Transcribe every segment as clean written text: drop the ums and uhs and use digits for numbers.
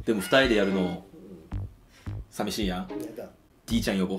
でも2人でやるの寂しいやん。T ちゃん呼ぼう。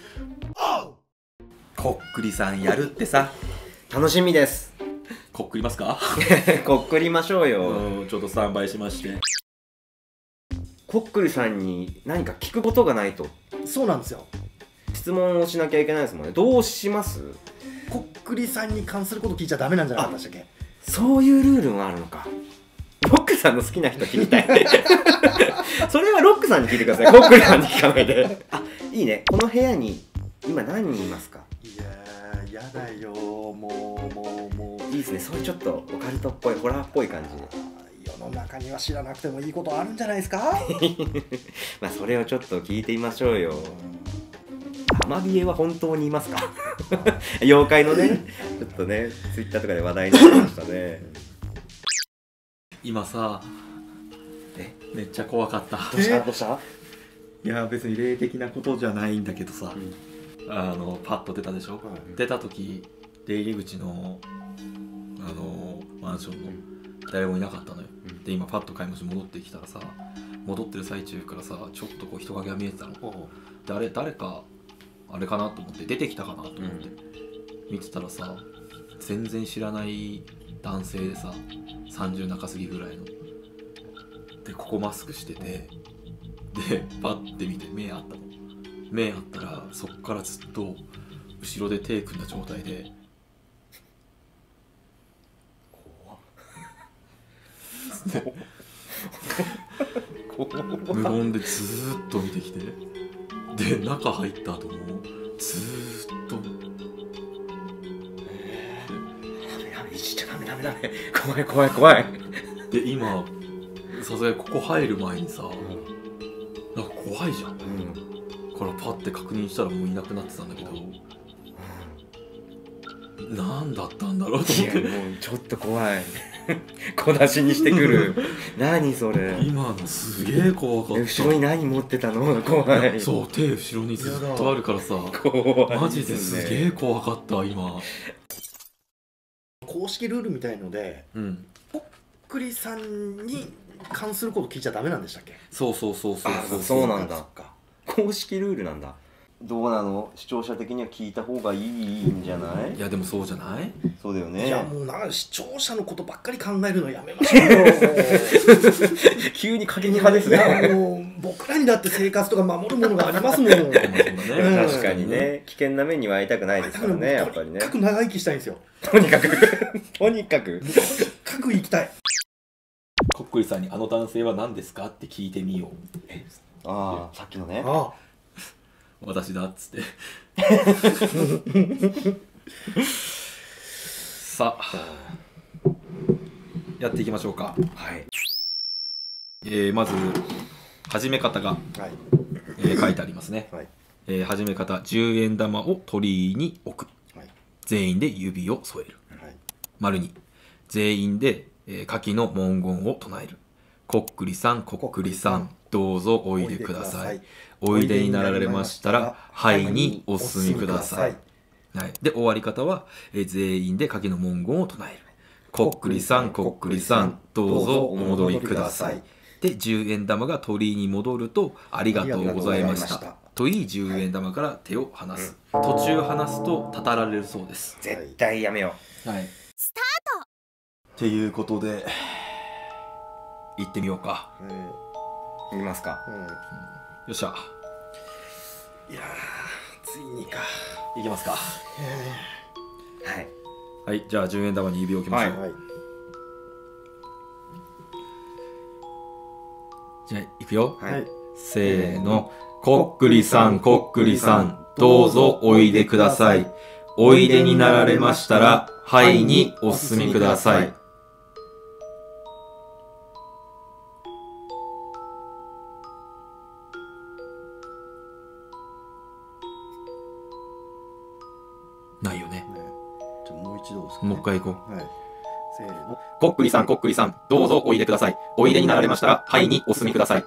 こっくりさんやるってさ。 楽しみです。 こっくりますか？ こっくりましょうよ。 ちょっとスタンバイしまして。 こっくりさんに何か聞くことがないと。 そうなんですよ。 質問をしなきゃいけないですもんね。どうします？ こっくりさんに関すること聞いちゃダメなんじゃなかったでしたっけ？ そういうルールもあるのか。ロックさんの好きな人聞きたい。それはロックさんに聞いてください。コックリさんに聞かないで。あ、いいね。この部屋に今何人いますか？ いやー、やだよ。もういいですね。そういうちょっとオカルトっぽい、ホラーっぽい感じで。 世の中には知らなくてもいいことあるんじゃないですか？ まあそれをちょっと聞いてみましょうよ。アマビエは本当にいますか？妖怪のね、ちょっとね、ツイッターとかで話題になりましたね。 今さ、めっちゃ怖かった。 どうした？ いや別に霊的なことじゃないんだけどさ、パッと出たでしょ、出た時出入り口のマンションの誰もいなかったのよ、で今パッと買い物し戻ってきたらさ、戻ってる最中からさ、ちょっとこう人影が見えてたの。で誰かあれかなと思って出てきたかなと思って見てたらさ、全然知らない男性でさ、30中過ぎぐらいので、ここマスクしてて、でパッて見て目あったの。目あったらそっからずっと後ろで手組んだ状態で、無言でずーっと見てきて、で中入った後もずーっとダメ怖い。 で今さすがにここ入る前にさ、なんか怖いじゃん、からパッて確認したらもういなくなってたんだけど、何だったんだろうと思って。 もうちょっと怖い。小出しにしてくる。何それ。 今のすげえ怖かった。 後ろに何持ってたの？怖い。 そう、手後ろにずっとあるからさ、 怖い。 マジですげえ怖かった今。 公式ルールみたいので、こっくりさんに関すること聞いちゃダメなんでしたっけ？ そうそうなんだ。公式ルールなんだ。どうなの？視聴者的には聞いた方がいいんじゃない？ いやでもそうじゃない？ そうだよね。 いやもう視聴者のことばっかり考えるのやめましょうよ。 急に過激派ですね。 いやもう僕らにだって生活とか守るものがありますもん。 確かにね、危険な目には遭いたくないですからね、やっぱりね。 とにかく長生きしたいんですよ。 とにかく生きたい。 こっくりさんにあの男性は何ですかって聞いてみよう。 ああ、さっきのね。 私だっつってさあやっていきましょうか。まず始め方が、書いてありますね。始め方、10円玉を鳥居に置く、全員で指を添える、丸2、全員で、下記の文言を唱える。こっくりさんこっくりさんどうぞおいでください。おいでになられましたら、はいにお進みください。で、終わり方は、全員で下記の文言を唱える。こっくりさん、こっくりさん、どうぞお戻りください。で、10円玉が鳥居に戻ると、ありがとうございました。と言い、10円玉から手を離す。途中離すと、たたられるそうです。 絶対やめよう。 スタートっていうことで、行ってみようか。 いきますか。 よっしゃ。 いやー、ついにか。 いきますか。 はい、 じゃあ10円玉に指を置きましょう。じゃあいくよ。せーの。こっくりさんこっくりさんどうぞおいでください。おいでになられましたら、はいにお進みください。ないよね。 もう一度ですか。 もう一回行こう。 せーの。 こっくりさんこっくりさんどうぞおいでください。おいでになられましたら、はいにお進みください。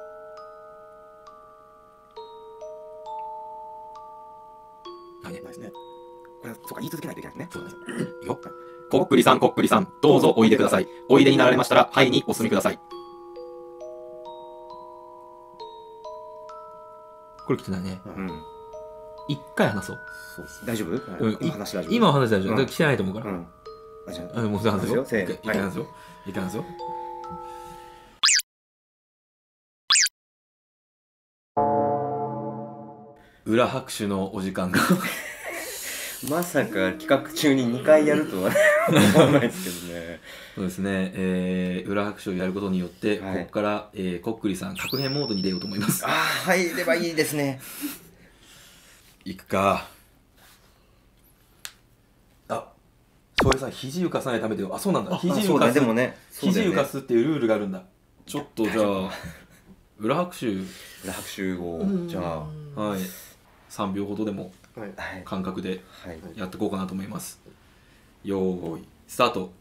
ないね。ないですね。 これ、そうか、言い続けないといけないですね。 そうです。いくよ。こっくりさんこっくりさんどうぞおいでください。おいでになられましたら、はいにお進みください。 これ来てないね。 うん。 一回話そう。 そうですね。 大丈夫？ 今話大丈夫。 今は話大丈夫。だから来てないと思うから。 うん。あ、じゃあ、 もう話すよ。 せーの。 一回話すよ。一回話すよ。裏拍手のお時間がまさか企画中に2回やるとは思わないですけどね。 そうですね、裏拍手をやることによって、 はいここから、こっくりさん確変モードに出ようと思います。 ああ、入ればいいですね。 いくか。あ、翔平さん肘浮かさないためだよ。あ、そうなんだ。肘そうだね、 浮かす、 でもね。 肘浮かすっていうルールがあるんだ。ちょっとじゃあ裏拍手、 裏拍手を、じゃあ、 はい、3秒ほどでもはい。 はい。 間隔ではい。 やっていこうかなと思います。よーいスタート。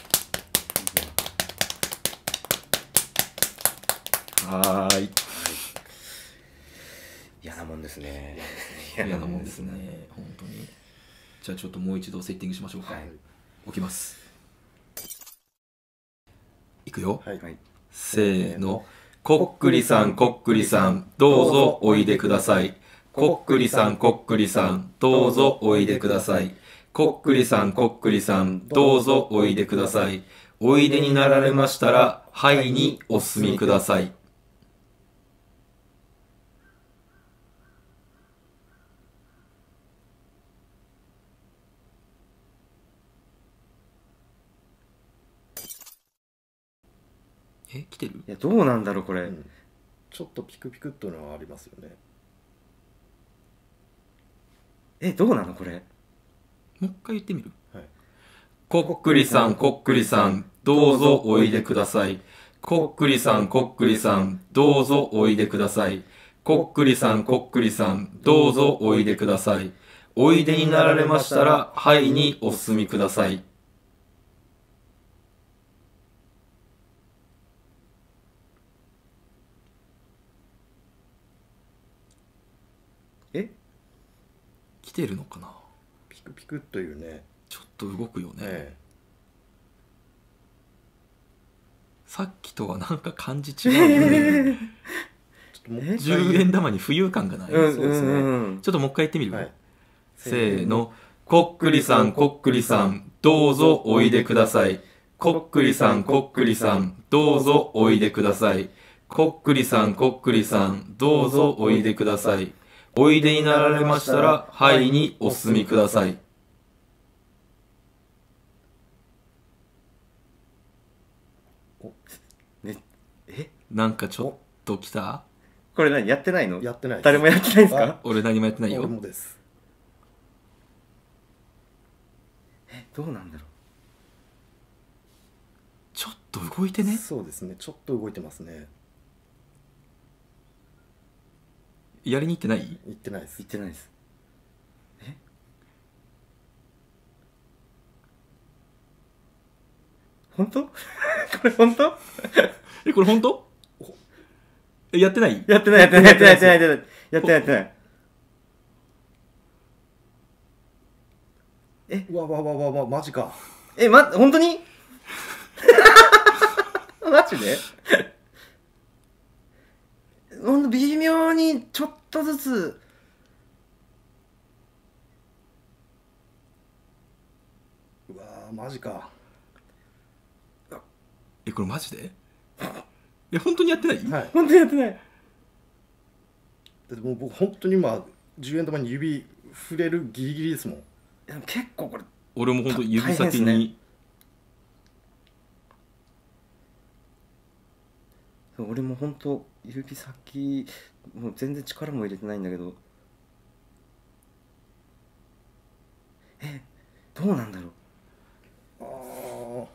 はーい。 嫌なもんですね。 嫌なもんですね、本当に。じゃあちょっともう一度セッティングしましょうか。 はい。 起きます。いくよ。 はい。 せーの。こっくりさん、こっくりさん、どうぞおいでください。こっくりさん、こっくりさん、どうぞおいでください。こっくりさん、こっくりさん、どうぞおいでください。おいでになられましたら、はいにお進みください。来てる？ いや、どうなんだろう、これ。 うんちょっとピクピクっていうのはありますよね。 どうなの、これ。 もう一回言ってみる？ はい。 こっくりさん、こっくりさん、どうぞおいでください。こっくりさん、こっくりさん、どうぞおいでください。こっくりさん、こっくりさん、どうぞおいでください。おいでになられましたら、はいにお進みください。来てるのかな？ ピクピクというね。 ちょっと動くよね。 えさっきとはなんか感じ違うよね。 ちょっともう一回 10円玉に浮遊感がない。 うん、 そうですねうん。 ちょっともう一回言ってみる？ はい。 せーの。こっくりさん、こっくりさん、どうぞおいでください。こっくりさん、こっくりさん、どうぞおいでください。こっくりさん、こっくりさん、どうぞおいでください。おいでになられましたら、はいにお進みください。なんかちょっと来た？ これ何やってないの？ やってないです。 誰もやってないんですか？ 俺何もやってない俺よ。 もです。 どうなんだろちょっと動いてね。 そうですね。ちょっと動いてますね。 やりに行ってない？ 言ってないです言っ。てないです。本当？これ本当？ これ本当？やってない？ やってない、やってない、やってない、やってない、やってない、やってない。 うわわわわわ、マジか。 本当に？マジで？ほんと微妙にちょっとずつ。 うわマジか。 これマジで？本当にやってない？ はい。 本当にやってない。 だってもう僕本当に今10円玉に指触れるギリギリですもん。 でも結構これ俺も本当指大変先に、 ですね。俺も本当指先もう全然力も入れてないんだけど、どうなんだろう。 ああ。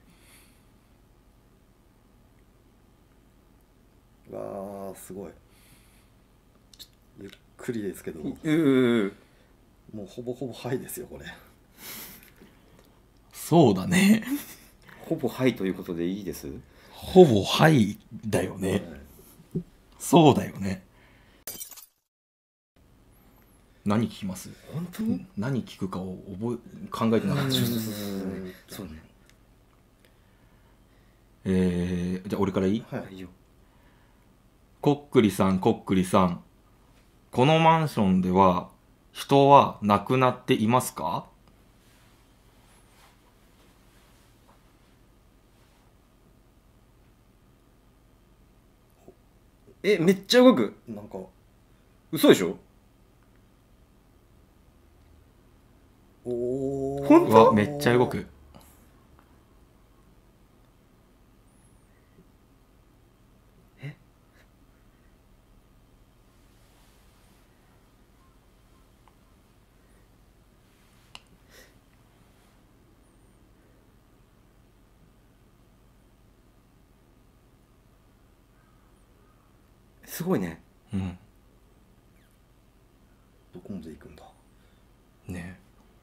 わあすごい。ゆっくりですけど、もうほぼほぼはいですよこれ。 そうだね。 ほぼはいということでいいです。 ほぼはいだよね。そうだよね。何聞きます？ 本当に？ 何聞くかを考えてなかった。 そうね。じゃあ俺からいい？ はい。 いいよ。 こっくりさん、こっくりさん。 このマンションでは人は亡くなっていますか？ めっちゃ動く。 なんか嘘でしょ？ おお。 本当？ めっちゃ動く。 すごいね。 うん。 どこまで行くんだ。 ね。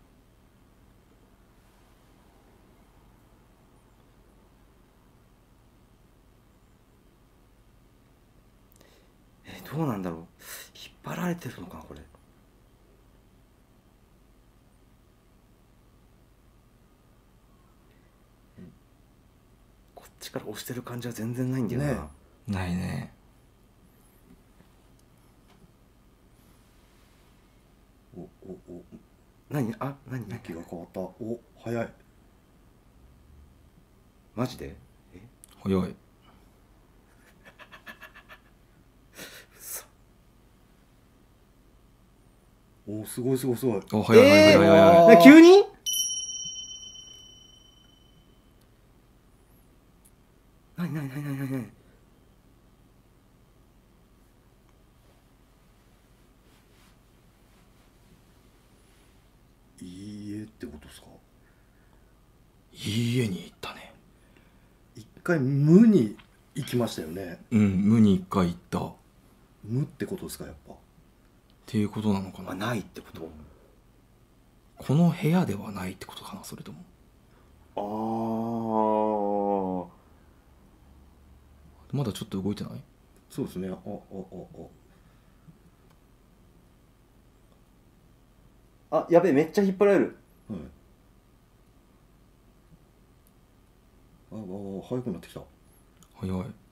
どうなんだろう。引っ張られてるのかなこれ。こっちから押してる感じは全然ないんだよな。 ねないね。 お何向きが変わった。お、早い。 マジで？ 早い。 お、すごいすごいすごい。 お、早い早い早い早い。 急に？何いいえってことですか？ いい家に行ったね。 一回無に行きましたよね。 うん、無に一回行った。っ無ってことですか、やっぱ。 ていうことなのかな。 ないってこと？ この部屋ではないってことかな、それとも。まだちょっと動いてない？ そうですね。 やべえ、めっちゃ引っ張られる。 はい。早くなってきた。 早い。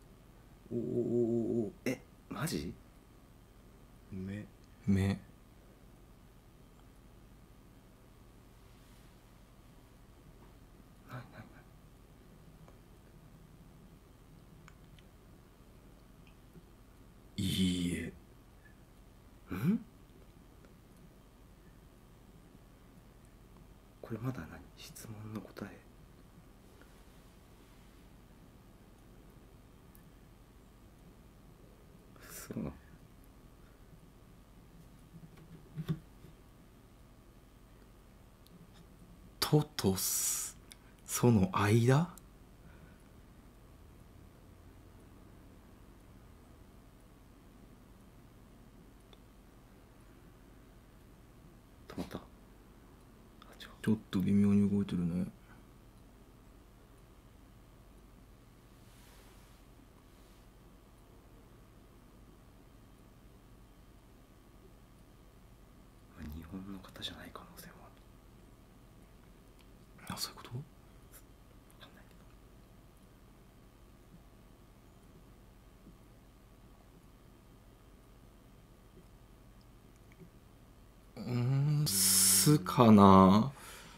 お。 マジ？ 目。 いいえ。 これまだ質問の答え。 ととその間？ 止まった。 ちょっと微妙に動いてるね。 日本の方じゃない可能性もある。 そういうこと？ 分かんないけど。 すかな。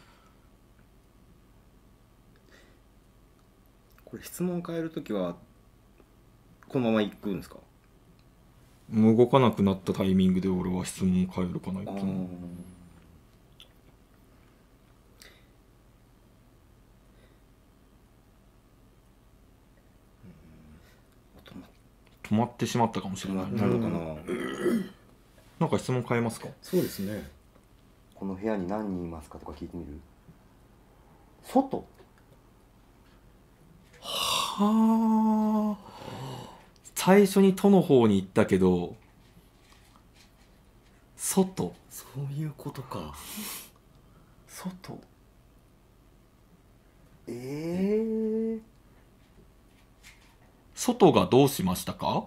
これ質問変えるときはこのまま行くんですか？ 動かなくなったタイミングで俺は質問変えるかな。いつも。止まってしまったかもしれない。 なのかな。 なんか質問変えますか？ そうですね。 この部屋に何人いますかとか聞いてみる？外？ はあ。最初に都の方に行ったけど、外。 そういうことか。 外？ 外がどうしましたか？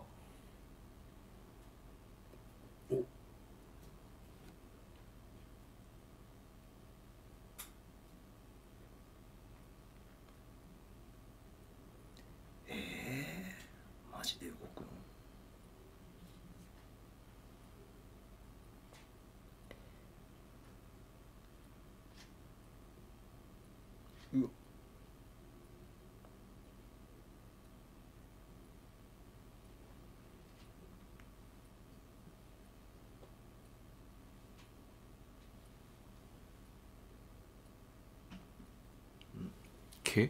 マジで動くの？ け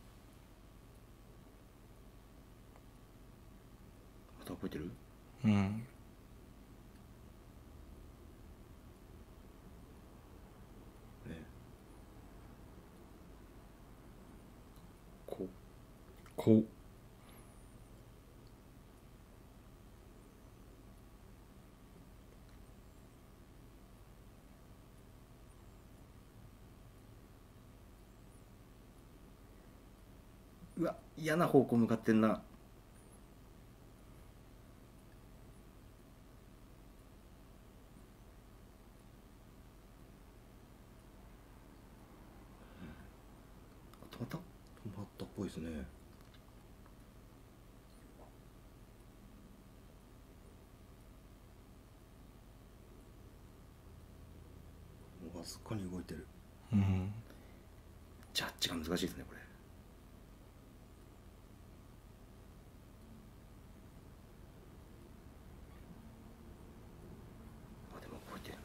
また覚えてる？ うん。こうわ、嫌な方向向かってんな。止まった？止まったっぽいですね。わずかに動いてる。 うん。 ジャッジが難しいですねこれ。あ、でも動いてるな。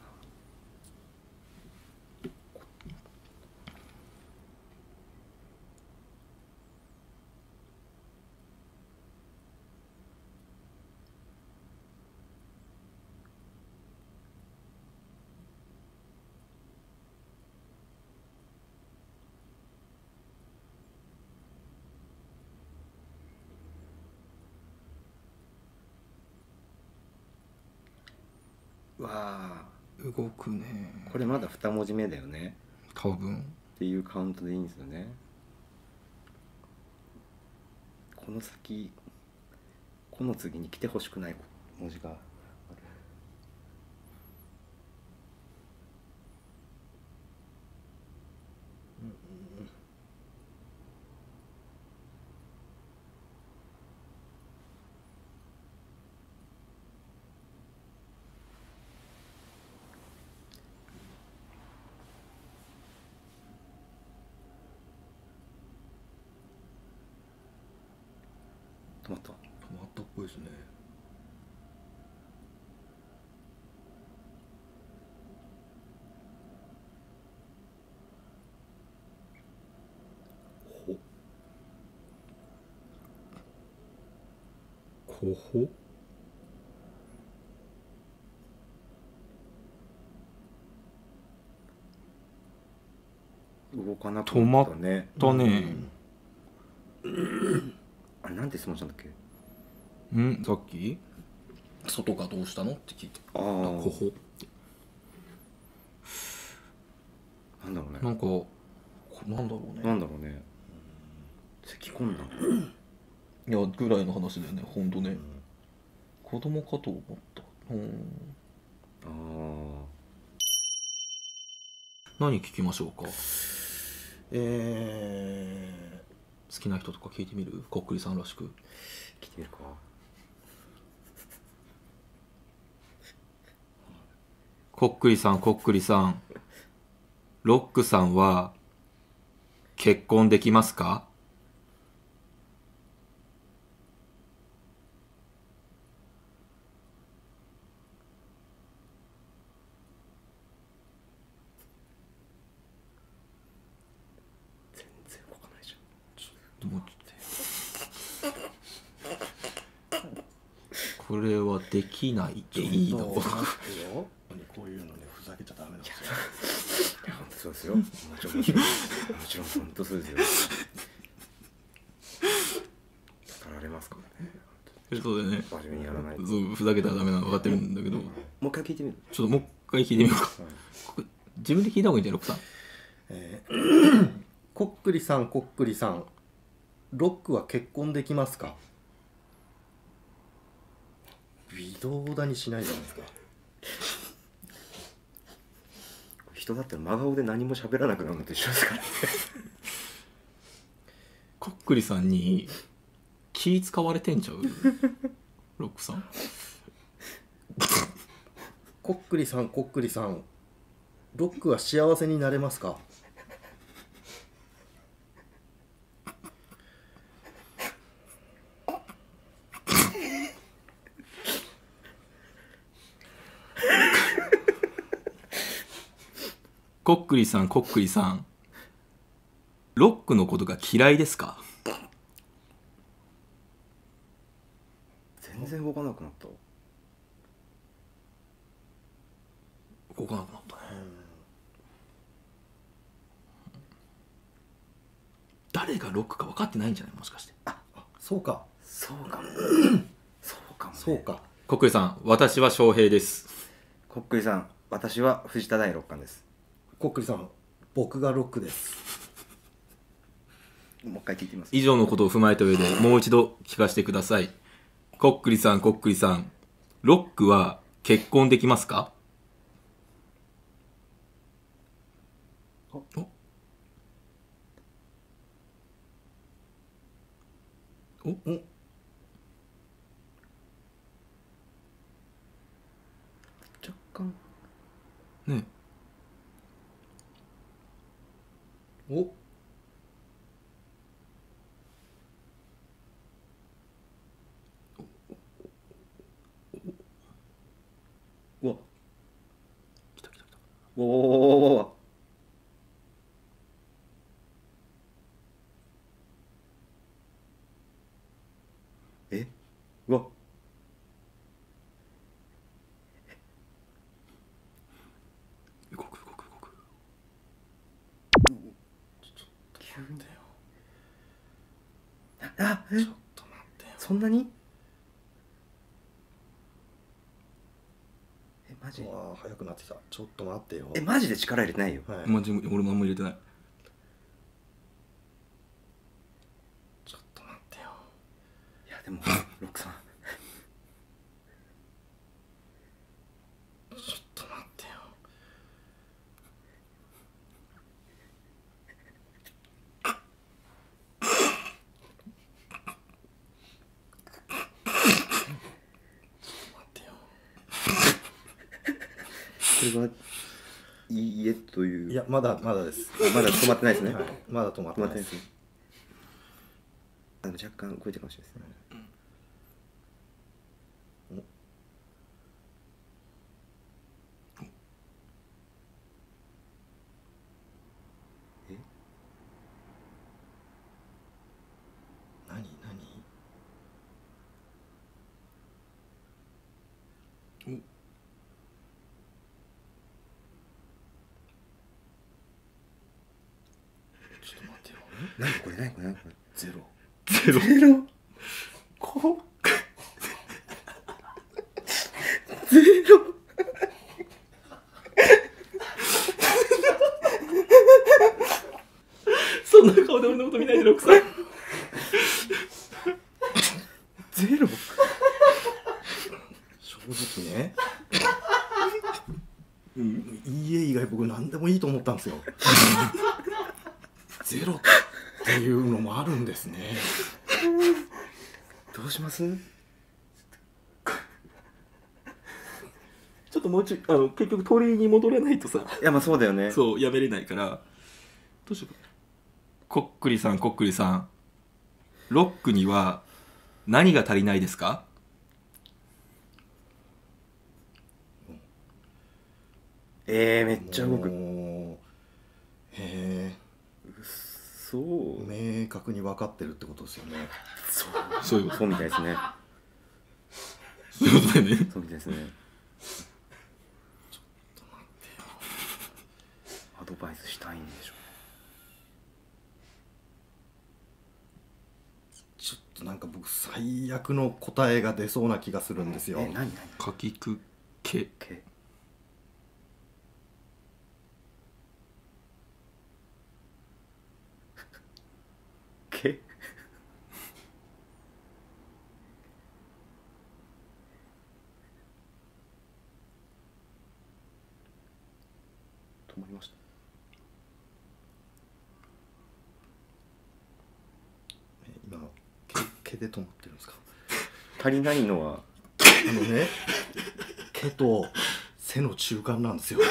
わあ、 動くね。 これまだ2文字目だよね多分。 っていうカウントでいいんですよね。この先、この次に来てほしくない文字がある。止まった。 止まったっぽいですね。こほ。 動かなくなったね。 止まったね。 あれなんて質問したんだっけ？ さっき外がどうしたのって聞いて、 ああ、 こほ。 なんだろうね。 なんかなんだろうね。 なんだろうね。咳込んだ。 いやぐらいの話だよね。ほんとね。子供かと思った。 ああ。 何聞きましょうか。 好きな人とか聞いてみる？こっくりさんらしく。 聞いてみるか。 こっくりさん、こっくりさん。ロックさんは結婚できますか？ 全然動かないじゃちょっともうこれはできないでいいの？ こういうのね、ふざけちゃダメなんですよ。いや、本当そうですよ。もちろん、もちろん、本当そうですよ。語られますからね。 そうだよね。 真面目にやらないと。 そうふざけたらダメなの分かってるんだけど、 もう一回聞いてみる。 ちょっともう一回聞いてみようか。ここ自分で聞いた方がいいんじゃない？ロックさん。 こっくりさん、こっくりさん。ロックは結婚できますか？微動だにしないじゃないですか。人だったら真顔で何も喋らなくなるのと一緒ですからね。 こっくりさんに気使われてんちゃう？ロックさん。 こっくりさん、こっくりさん。ロックは幸せになれますか？ こっくりさん、こっくりさん。ロックのことが嫌いですか？ 全然動かなくなった。 動かなくなったね。誰がロックか分かってないんじゃない？もしかして。 そうか。 そうかも。そうかも、ね。 そうか。 こっくりさん、私は翔平です。 こっくりさん、私は藤田大六冠です。 こっくりさん、僕がロックです。 もう一回聞いてみます。 以上のことを踏まえた上でもう一度聞かせてください。こっくりさん、こっくりさん。ロックは結婚できますか？おお若干ねおうわ来た来た来た。 おおえうわ動く動く動く。 急にあえちょっと待ってよ。 そんなにマジうわ早くなってきた。ちょっと待ってよ。 マジで力入れてないよ。 はい、 マジ俺もあんま入れてない。 ちょっと待ってよ。 いやでもロックさんちょっと待ってよ。 これはいいえといういやまだです。 まだ止まってないですね。 はい、まだ止まってないです。 止まってないですね。若干動いてるかもしれないですね。 何ちょっと待ってよ。 何これゼロ。 ゼロ。 ゼロこゼロそんな顔で俺のこと見ないでロックさん。 ゼロ正直ね。いいえ以外僕何でもいいと思ったんですよ。ゼロっていうのもあるんですね。 どうします？ ちょっともうちょい結局鳥居に戻らないとさ、 いやまあそうだよね。 そうやめれないからどうしようか。こっくりさん、こっくりさん。ロックには何が足りないですか？ めっちゃ動く。 もうそう明確に分かってるってことですよね。 そういうこそうみたいですね。 と。そういうことだよね。 そうみたいですね。アドバイスしたいんでしょちょっとなんか僕最悪の答えが出そうな気がするんですよ。 何かきくけ。 けけ止まりました。 今毛で止まってるんですか？ 足りないのはね、毛と背の中間なんですよ。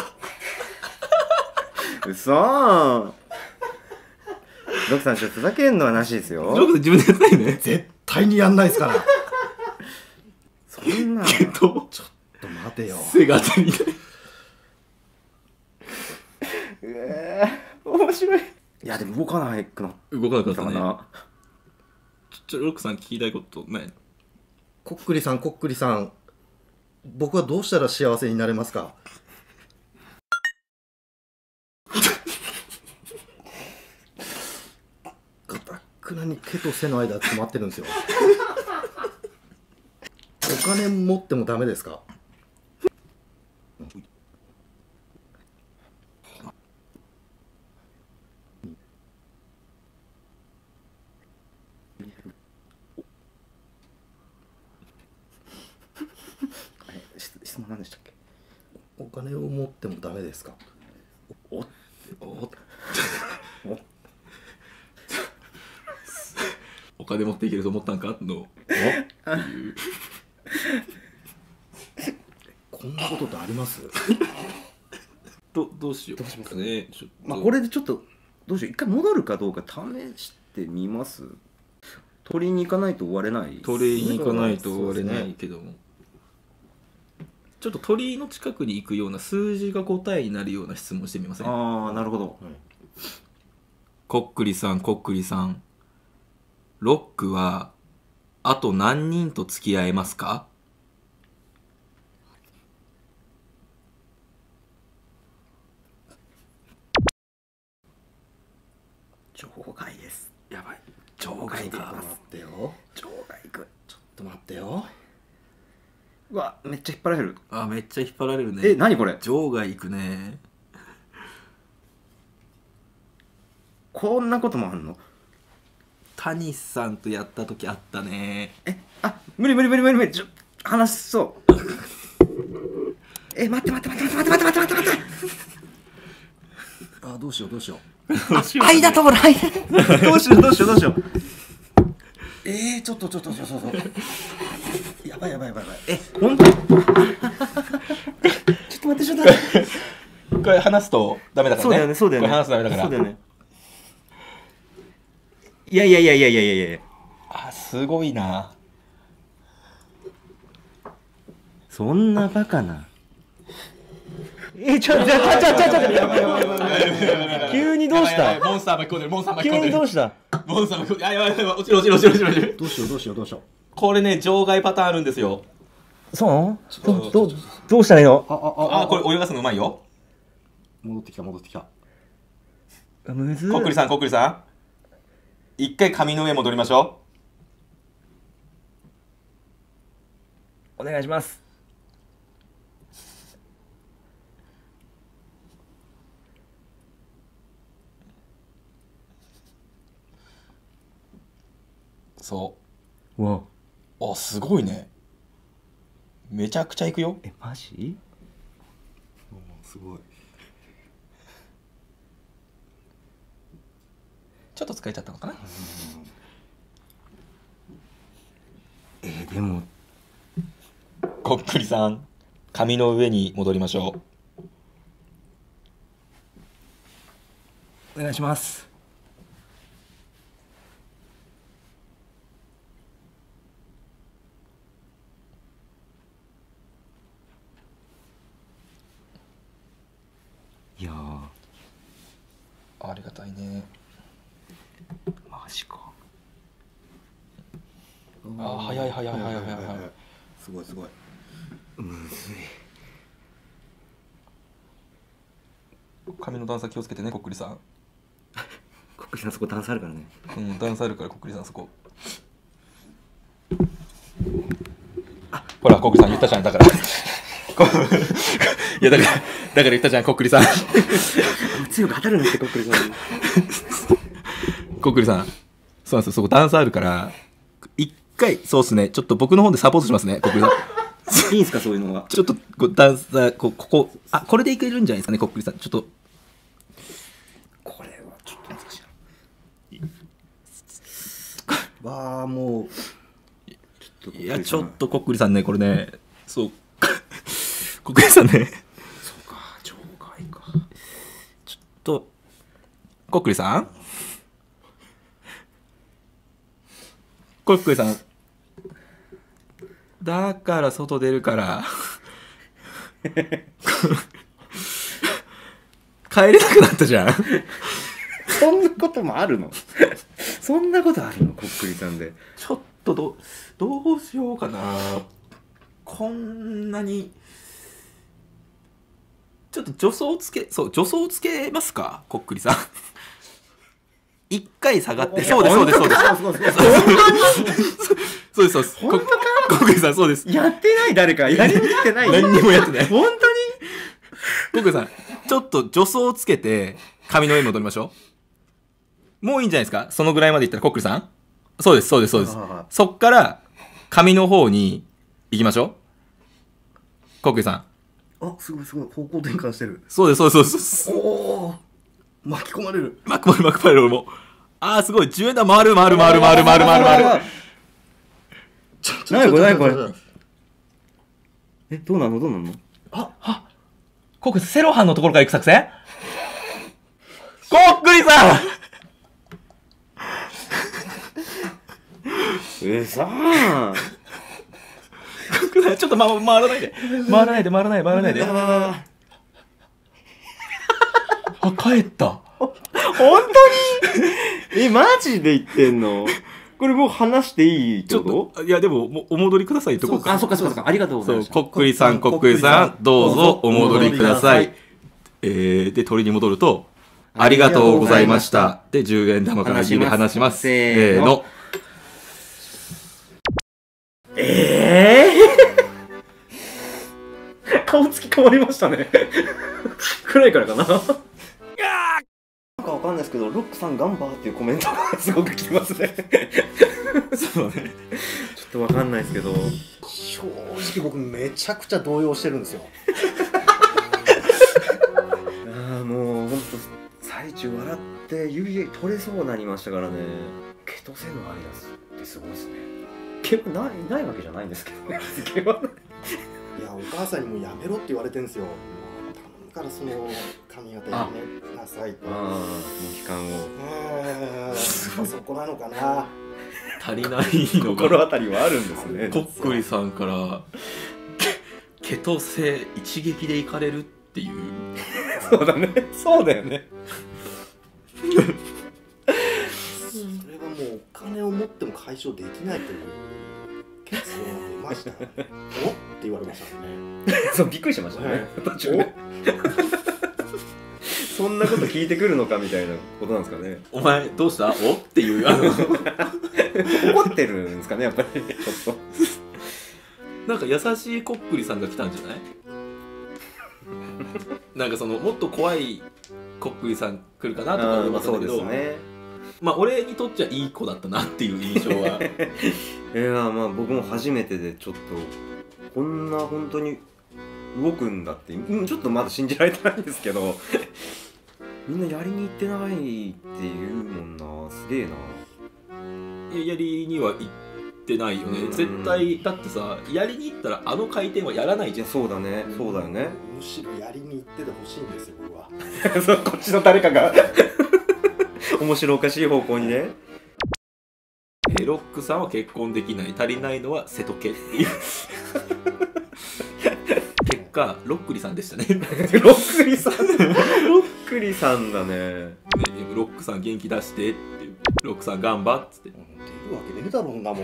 うそーロクさんちょっとふざけんのはなしですよ。 ロック自分でやってないね。 絶対にやんないですから。 そんなけどちょっと待てよ。 背が足りない。 面白い。いやでも動かないくな動かなかったね。 な。 ロックさん聞きたいことない？ こっくりさん、こっくりさん、僕はどうしたら幸せになれますか？かたくなに毛と背の間詰まってるんですよ。お金持ってもダメですか？ 質問何でしたっけ？ お金を持ってもダメですか？ お金持っていけると思ったんかのこんなことってあります？ どうしよう。 どうしますね。 まあこれでちょっとどうしよう、一回戻るかどうか試してみます。取りに行かないと終われない。 鳥居に行かないと終われないけども、ちょっと鳥居の近くに行くような数字が答えになるような質問してみません？ ああ、なるほど。 こっくりさん、こっくりさん、ロックはあと何人と付き合えますか？ 場外です。 やばい、場外ちょっとか。 待ってよ。 場外行く。 ちょっと待ってよ。 うわ、めっちゃ引っ張られる。 あ、めっちゃ引っ張られるね。 え、何これ？ 場外行くね。 こんなこともあんの？ 谷さんとやった時あったね。 無理無理無理無理無理。話しそう。待って待って待って待って待って待って待って待って。 あ、どうしようどうしよう。 間通る間。どうしようどうしようどうしよう。 ちょっとやばいやばいやばいやばい。 本当？ちょっと待ってちょっと待って。 これ話すとダメだからね。 そうだよねそうだよね。 これ話すとダメだから。 そうだよね。いやいやいやいやいやいやいや。 あ、すごいな。 そんなバカな。急にどうしたモンスター巻き込んでる、モンスター巻き込ん急でる。 にどうした？ モンスター巻き込んでる。やばいやばい、落ちる落ちる落ちる落ちる落ちる。 どうしようどうしようどうしよう。 これね、場外パターンあるんですよ。 そうどうしたらいいの？ あ、これ泳がすのうまいよ。 戻ってきた戻ってきた。 むずい。 こっくりさん、こっくりさん。一回紙の上戻りましょお願いします。 う。そわ。 う。あ、すごいね。めちゃくちゃいくよ。 マジ？ すごい。 ちょっと疲れちゃったのかな。 でもこっくりさん、紙の上に戻りましょお願いします。いやー、 う。ありがたいね。 マジか。 あ、早い早い早い早い早い。 すごいすごい。 むずい。 紙の段差気をつけてね、こっくりさん。 こっくりさんそこ段差あるからね。 うん、段差あるからこっくりさんそこ。ほら、こっくりさん言ったじゃん、だから。いや、だから言ったじゃん、こっくりさん。 強く当たるんですよ、こっくりさん。 こっくりさん。そうなんですよ、そこ段差あるから、一回、そうっすね、ちょっと僕の方でサポートしますね、こっくりさん。 いいんすか、そういうのは。 ちょっと段差、ここ、あ、これでいけるんじゃないですかね、こっくりさん。ちょっと。 これはちょっと難しい。 わあ、もういや、ちょっとこっくりさんね、これね、そう、こっくりさんね、 そうか、場外か。 ちょっと、こっくりさんこっくりさん、だから外帰れなくなったじゃん。 そんなこともあるの？そんなことあるの？こっくりさんで。 ちょっとどうしようかな。こんなにちょっと助走つけますか、こっくりさん。一回下がって、そうですそうですそうですそうです。 本当か？ こっくりさんそうです。 やってない？誰かやりに来てない？ 何にもやってない。 本当に？ こっくりさん、ちょっと助走つけて髪の上戻りましょう。もういいんじゃないですか、そのぐらいまでいったら。こっくりさん、そうですそうですそうです。そっから髪の方に行きましょう。こっくりさん。 あ、すごいすごい、方向転換してる。 そうですそうですそうです。 おお、巻き込まれる。 巻き込まれる俺も。あーすごい、10円玉回る。 何これ。どうなの？ コックリセロハンのところから行く作戦？コックリさんさあ。 ちょっと回らないで。あ、帰った。 本当に？マジで言ってんの？これもう話していいってこと？ いやでももうお戻りくださいとこか。 あ、そっかありがとうございます。 コックリさんどうぞお戻りください。で鳥に戻ると、ありがとうございました。で10円玉から指離します。せーの。 顔つき変わりましたね。暗いからかな。なんかわかんないですけど、ロックさんガンバーっていうコメントがすごく来てますね。 そうね。 ちょっとわかんないですけど、 正直僕めちゃくちゃ動揺してるんですよ。 もうほんと最中笑って指取れそうになりましたからね。ケトセのアリダスってすごいですね。毛はないわけじゃないんですけどね。毛はない。 いや、お母さんにもやめろって言われてるんですよ。頼むからその髪型やめなさいと。 モヒカンを。 そこなのかな。 足りないのが心当たりはあるんですね。 コックリさんからケトセ一撃でいかれるっていう。 そうだね。そうだよね。 それはもうお金を持っても解消できないという結論が出ましたね。おって言われましたね。 そうびっくりしましたね。途中で。そんなこと聞いてくるのかみたいなことなんですかね。 お前どうした？おっていう怒ってるんですかね、やっぱり。ちょっとなんか優しいコックリさんが来たんじゃない？なんかそのもっと怖いコックリさん来るかなとか思ったんだけど、まあ俺にとっちゃいい子だったなっていう印象は。 いや、まあ僕も初めてでちょっとこんな本当に動くんだってちょっとまだ信じられてないんですけど、みんなやりに行ってないっていうもんな。すげえな。 いや、やりには行ってないよね。絶対だってさ、やりに行ったらあの回転はやらないじゃん。 そうだね、そうだよね。 むしろやりに行っててほしいんですよ、僕は。 そうこっちの誰かが面白おかしい方向にね。 ロックさんは結婚できない、足りないのは瀬戸家っていう結果ロックリさんでしたね。 ロックリさん、ロックリさんだね。 ロックさん元気出してっていう、ロックさん頑張っつって。 出るわけねえだろ、んなもん。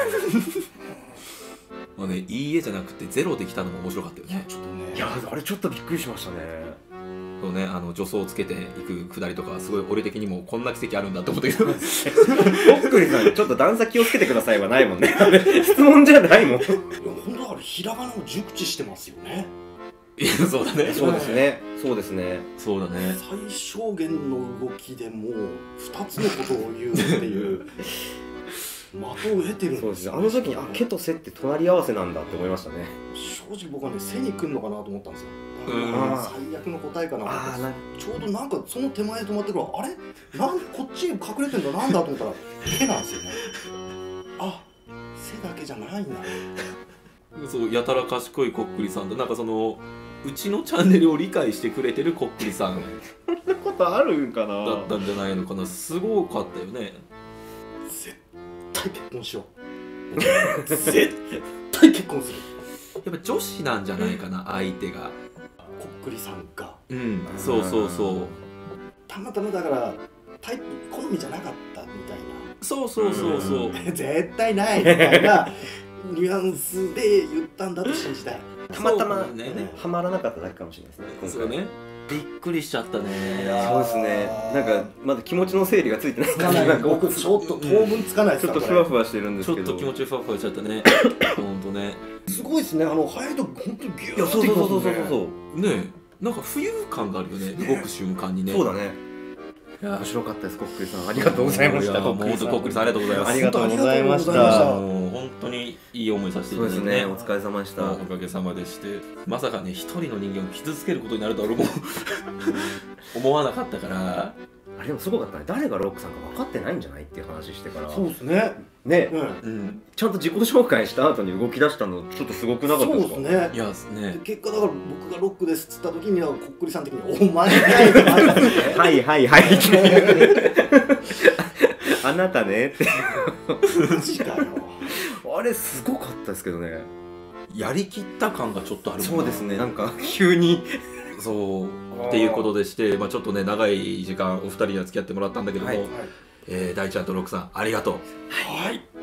まあね、いいえじゃなくてゼロできたのも面白かったよね。 ちょっとね。 いや、あれちょっとびっくりしましたね。 そうね、助走をつけていくくだりとか、すごい俺的にもこんな奇跡あるんだと思ったけど。 ロックリさん、ちょっと段差気をつけてくださいはないもんね。質問じゃないもん。 本当あれひらがなを熟知してますよね。 いや、そうだね。 そうですね。そうですね。 そうだね。 最小限の動きでもう2つのことを言うっていう的を得てるんですよ。 そうですね。あの時にケとセって隣り合わせなんだって思いましたね。 正直僕はね、背に来るのかなと思ったんですよ。最悪の答えかなと思って、ちょうどなんかその手前で止まってくる、あれこっちに隠れてんだ、なんだと思ったら毛なんですよね。あ、背だけじゃないんだ。 そう、やたら賢いこっくりさんだ。なんかそのうちのチャンネルを理解してくれてるこっくりさんそんなことあるんかな。 だったんじゃないのかな。すごかったよね。 絶対結婚しよう。絶対結婚する。 やっぱ女子なんじゃないかな、相手が。 こっくりさんがそうそうそう、 たまたまだから好みじゃなかったみたいな、 そうそうそうそう絶対ないみたいなニュアンスで言ったんだと信じたい。 たまたまはまらなかっただけかもしれないですね、今回。 そうね、びっくりしちゃったね。 そうですね、なんかまだ気持ちの整理がついてないから、僕ちょっと当分つかないです。 ちょっとふわふわしてるんですけど、 ちょっと気持ちふわふわしちゃったね。本当ね、 すごいですね、早いと本当にギューッていきますね。 そうね、なんか浮遊感があるよね、動く瞬間にね。 そうだね、面白かったです。こっくりさんありがとうございました。 もう本当こっくりさんありがとうございます。 ありがとうございました。 もう本当にいい思いさせていただいてね。 お疲れ様でした。 おかげさまでして、まさかね一人の人間を傷つけることになるとは俺も思わなかったから。 あれでもすごかったね、誰がロックさんか分かってないんじゃないっていう話してから。 そうですね。 ね、ちゃんと自己紹介した後に動き出したのちょっとすごくなかったですか？ そうですね。 いやね。 結果だから僕がロックですっつった時にはこっくりさん的にお前かいってなったんですね。 はいはいはい。あなたねって。 マジかよ。 あれすごかったですけどね。 やりきった感がちょっとある。 そうですね。なんか急にそうっていうことでして、まあちょっとね長い時間お二人には付き合ってもらったんだけども、大ちゃんとロックさんありがとう。 はい。